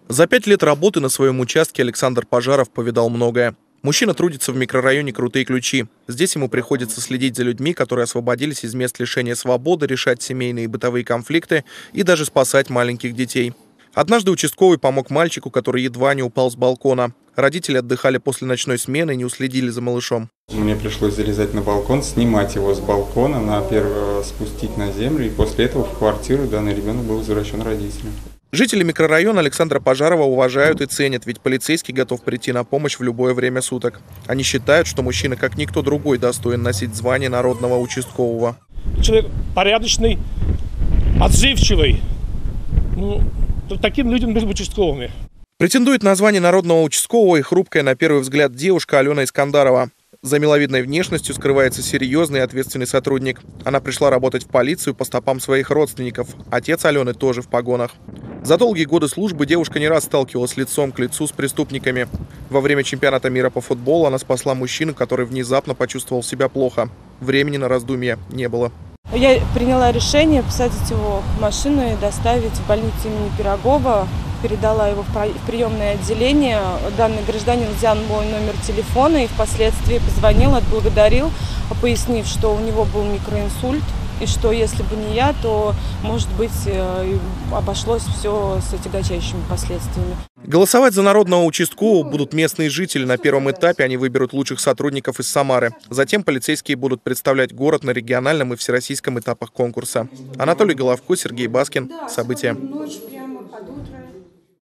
За 5 лет работы на своем участке Александр Пожаров повидал многое. Мужчина трудится в микрорайоне «Крутые ключи». Здесь ему приходится следить за людьми, которые освободились из мест лишения свободы, решать семейные и бытовые конфликты и даже спасать маленьких детей. Однажды участковый помог мальчику, который едва не упал с балкона. Родители отдыхали после ночной смены и не уследили за малышом. Мне пришлось залезать на балкон, снимать его с балкона, спустить на землю, и после этого в квартиру данный ребенок был возвращен родителям. Жители микрорайона Александра Пожарова уважают и ценят, ведь полицейский готов прийти на помощь в любое время суток. Они считают, что мужчина, как никто другой, достоин носить звание народного участкового. Человек порядочный, отзывчивый. Таким людям нужно быть участковыми. Претендует на звание народного участкового и хрупкая на первый взгляд девушка Алена Искандарова. За миловидной внешностью скрывается серьезный и ответственный сотрудник. Она пришла работать в полицию по стопам своих родственников. Отец Алены тоже в погонах. За долгие годы службы девушка не раз сталкивалась лицом к лицу с преступниками. Во время чемпионата мира по футболу она спасла мужчину, который внезапно почувствовал себя плохо. Времени на раздумья не было. Я приняла решение посадить его в машину и доставить в больницу имени Пирогова. Передала его в приемное отделение. Данный гражданин взял мой номер телефона и впоследствии позвонил, отблагодарил, пояснив, что у него был микроинсульт, и что если бы не я, то, может быть, обошлось все с тягчайшими последствиями. Голосовать за народного участкового будут местные жители. На первом этапе они выберут лучших сотрудников из Самары. Затем полицейские будут представлять город на региональном и всероссийском этапах конкурса. Анатолий Головко, Сергей Баскин. События.